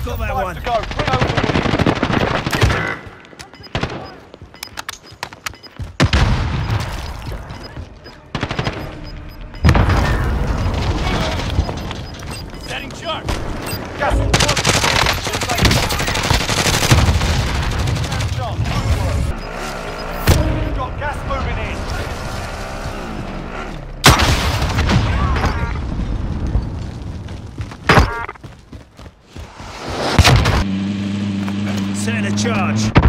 Got that Five one. to go. Bring over the win. Setting charge. Gas on one. We've got gas moving in. Setting a charge.